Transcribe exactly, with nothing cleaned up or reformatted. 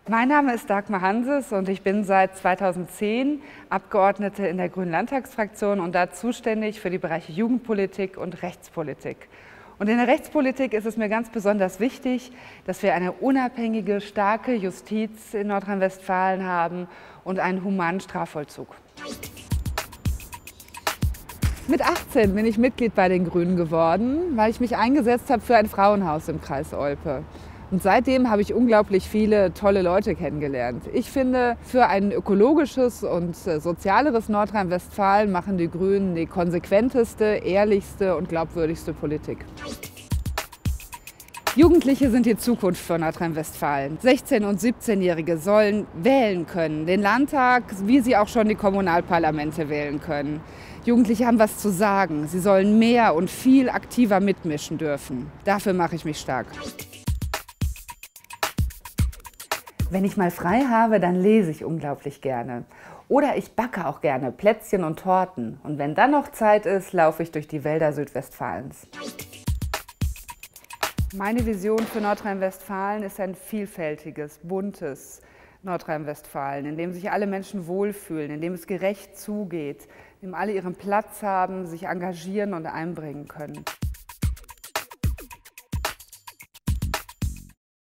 Mein Name ist Dagmar Hanses und ich bin seit zweitausendzehn Abgeordnete in der Grünen Landtagsfraktion und da zuständig für die Bereiche Jugendpolitik und Rechtspolitik. Und in der Rechtspolitik ist es mir ganz besonders wichtig, dass wir eine unabhängige, starke Justiz in Nordrhein-Westfalen haben und einen humanen Strafvollzug. Mit achtzehn bin ich Mitglied bei den Grünen geworden, weil ich mich eingesetzt habe für ein Frauenhaus im Kreis Olpe. Und seitdem habe ich unglaublich viele tolle Leute kennengelernt. Ich finde, für ein ökologisches und sozialeres Nordrhein-Westfalen machen die Grünen die konsequenteste, ehrlichste und glaubwürdigste Politik. Jugendliche sind die Zukunft von Nordrhein-Westfalen. sechzehn- und siebzehnjährige sollen wählen können, den Landtag, wie sie auch schon die Kommunalparlamente wählen können. Jugendliche haben was zu sagen. Sie sollen mehr und viel aktiver mitmischen dürfen. Dafür mache ich mich stark. Wenn ich mal frei habe, dann lese ich unglaublich gerne. Oder ich backe auch gerne Plätzchen und Torten. Und wenn dann noch Zeit ist, laufe ich durch die Wälder Südwestfalens. Meine Vision für Nordrhein-Westfalen ist ein vielfältiges, buntes Nordrhein-Westfalen, in dem sich alle Menschen wohlfühlen, in dem es gerecht zugeht, in dem alle ihren Platz haben, sich engagieren und einbringen können.